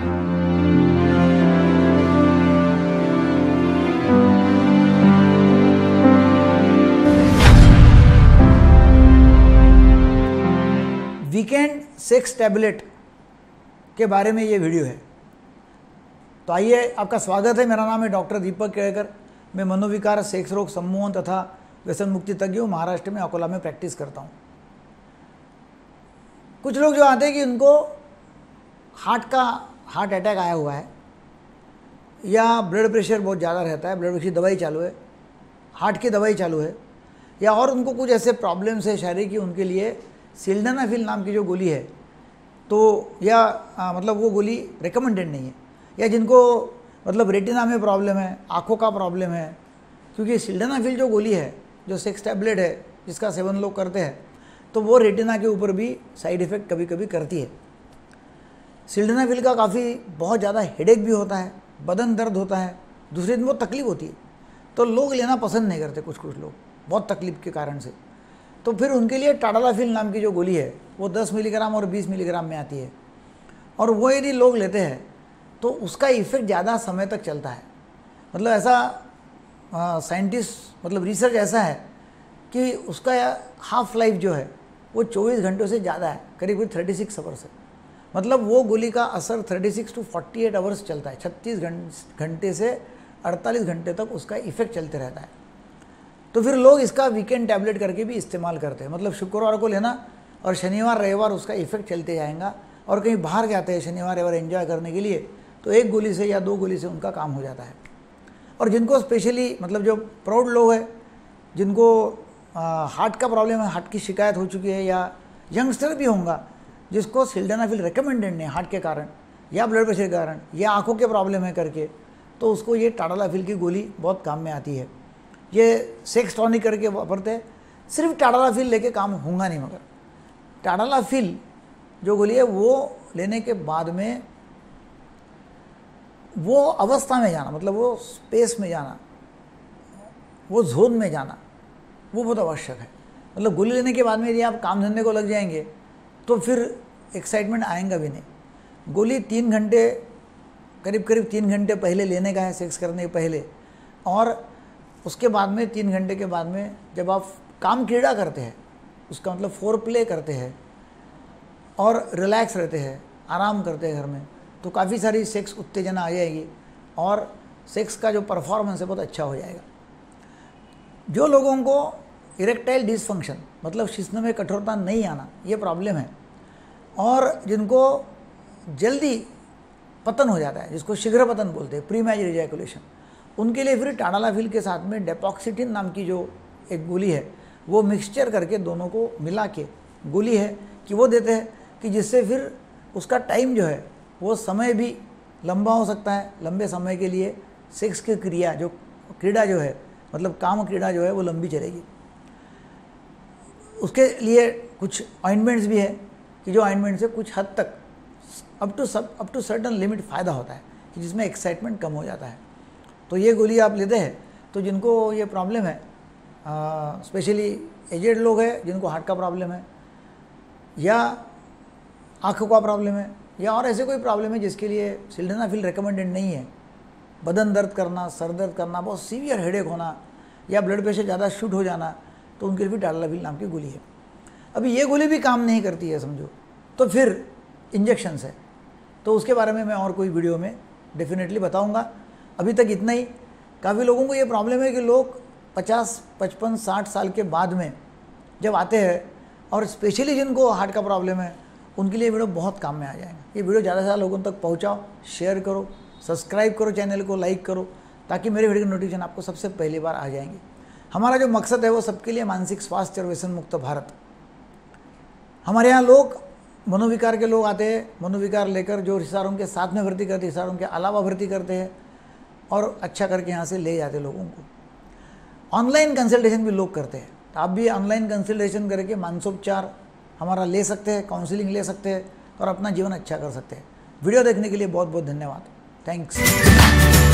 Weekend sex tablet के बारे में ये वीडियो है। तो आइए, आपका स्वागत है। मेरा नाम है डॉक्टर दीपक केळकर। मैं मनोविकार, सेक्स रोग, सम्मोहन तथा व्यसन मुक्ति तज्ञ हूँ। महाराष्ट्र में अकोला में प्रैक्टिस करता हूँ। कुछ लोग जो आते हैं कि उनको हार्ट अटैक आया हुआ है या ब्लड प्रेशर बहुत ज़्यादा रहता है, ब्लड प्रेशर की दवाई चालू है, हार्ट की दवाई चालू है, या और उनको कुछ ऐसे प्रॉब्लम्स है शारीरिक कि उनके लिए सिल्डेनाफिल नाम की जो गोली है तो मतलब वो गोली रिकमेंडेड नहीं है, या जिनको मतलब रेटिना में प्रॉब्लम है, आँखों का प्रॉब्लम है, क्योंकि सिल्डेनाफिल जो गोली है, जो सेक्स टैबलेट है जिसका सेवन लोग करते हैं, तो वो रेटिना के ऊपर भी साइड इफ़ेक्ट कभी कभी करती है। सिल्डेनाफिल का बहुत ज़्यादा हेडेक भी होता है, बदन दर्द होता है, दूसरे दिन बहुत तकलीफ होती है, तो लोग लेना पसंद नहीं करते, कुछ लोग बहुत तकलीफ के कारण से। तो फिर उनके लिए टाडालाफिल नाम की जो गोली है वो 10 मिलीग्राम और 20 मिलीग्राम में आती है, और वो यदि लोग लेते हैं तो उसका इफ़ेक्ट ज़्यादा समय तक चलता है। मतलब ऐसा साइंटिस्ट मतलब रिसर्च ऐसा है कि उसका हाफ लाइफ जो है वो 24 घंटों से ज़्यादा है, करीब 36 आवर्स है। मतलब वो गोली का असर 36 to 48 आवर्स चलता है, 36 घंटे से 48 घंटे तक उसका इफ़ेक्ट चलते रहता है। तो फिर लोग इसका वीकेंड टैबलेट करके भी इस्तेमाल करते हैं। मतलब शुक्रवार को लेना और शनिवार रविवार उसका इफ़ेक्ट चलते जाएगा, और कहीं बाहर जाते हैं शनिवार रविवार एंजॉय करने के लिए, तो एक गोली से या 2 गोली से उनका काम हो जाता है। और जिनको स्पेशली मतलब जो प्राउड लोग हैं, जिनको हार्ट का प्रॉब्लम है, हार्ट की शिकायत हो चुकी है, या यंगस्टर भी होगा जिसको सिल्डेनाफिल रिकमेंडेड नहीं हार्ट के कारण या ब्लड प्रेशर के कारण या आँखों के प्रॉब्लम है करके, तो उसको ये टाडालाफिल की गोली बहुत काम में आती है। ये सेक्स टॉनिक करके वापरते हैं। सिर्फ टाडालाफिल लेके काम होगा नहीं, मगर टाडालाफिल जो गोली है वो लेने के बाद में वो अवस्था में जाना, मतलब वो स्पेस में जाना, वो जोन में जाना, वो बहुत आवश्यक है। मतलब गोली लेने के बाद में यदि आप काम धंधे को लग जाएंगे तो फिर एक्साइटमेंट आएगा भी नहीं। गोली 3 घंटे करीब 3 घंटे पहले लेने का है, सेक्स करने के पहले, और उसके बाद में 3 घंटे के बाद में जब आप काम क्रीड़ा करते हैं, उसका मतलब फोर प्ले करते हैं और रिलैक्स रहते हैं, आराम करते हैं घर में, तो काफ़ी सारी सेक्स उत्तेजना आ जाएगी और सेक्स का जो परफॉर्मेंस है बहुत अच्छा हो जाएगा। जो लोगों को इरेक्टाइल डिसफंक्शन मतलब शिश्न में कठोरता नहीं आना, ये प्रॉब्लम है, और जिनको जल्दी पतन हो जाता है, जिसको शीघ्र पतन बोलते हैं, प्री मैरिज इजैकुलेशन, उनके लिए फिर टाडालाफिल के साथ में डेपोक्सिटिन नाम की जो एक गोली है वो मिक्सचर करके दोनों को मिला के गोली है कि वो देते हैं, कि जिससे फिर उसका टाइम जो है वो समय भी लंबा हो सकता है। लंबे समय के लिए सेक्स की क्रीड़ा जो है मतलब काम क्रीड़ा जो है वो लंबी चलेगी। उसके लिए कुछ ऑइंटमेंट्स भी है कि जो ऑइंटमेंट से कुछ हद तक अप टू सर्टन लिमिट फ़ायदा होता है, कि जिसमें एक्साइटमेंट कम हो जाता है। तो ये गोली आप लेते हैं तो जिनको ये प्रॉब्लम है, स्पेशली एजेड लोग हैं जिनको हार्ट का प्रॉब्लम है या आँखों का प्रॉब्लम है, या और ऐसे कोई प्रॉब्लम है जिसके लिए सिल्डेनाफिल रिकमेंडेड नहीं है, बदन दर्द करना, सर दर्द करना, बहुत सीवियर हेडेक होना, या ब्लड प्रेशर ज़्यादा शूट हो जाना, तो उनके लिए भी टाडालाफिल नाम की गोली है। अभी ये गोली भी काम नहीं करती है समझो, तो फिर इंजेक्शंस है, तो उसके बारे में मैं और कोई वीडियो में डेफिनेटली बताऊँगा। अभी तक इतना ही। काफ़ी लोगों को ये प्रॉब्लम है कि लोग 50, 55, 60 साल के बाद में जब आते हैं, और स्पेशली जिनको हार्ट का प्रॉब्लम है, उनके लिए वीडियो बहुत काम में आ जाएगा। ये वीडियो ज़्यादा से ज़्यादा लोगों तक पहुंचाओ, शेयर करो, सब्सक्राइब करो, चैनल को लाइक करो, ताकि मेरे वीडियो की नोटिफिकेशन आपको सबसे पहली बार आ जाएंगे। हमारा जो मकसद है वो सबके लिए मानसिक स्वास्थ्य और व्यसन मुक्त भारत। हमारे यहाँ लोग मनोविकार के लोग आते हैं, मनोविकार लेकर जो रिश्तेदारों के साथ में भर्ती करते हैं, रिश्तेदारों के अलावा भर्ती करते हैं, और अच्छा करके यहाँ से ले जाते लोगों को। ऑनलाइन कंसल्टेशन भी लोग करते हैं, तो आप भी ऑनलाइन कंसल्टेशन करके मानसोपचार हमारा ले सकते हैं, काउंसलिंग ले सकते हैं और अपना जीवन अच्छा कर सकते हैं। वीडियो देखने के लिए बहुत बहुत धन्यवाद। थैंक्स।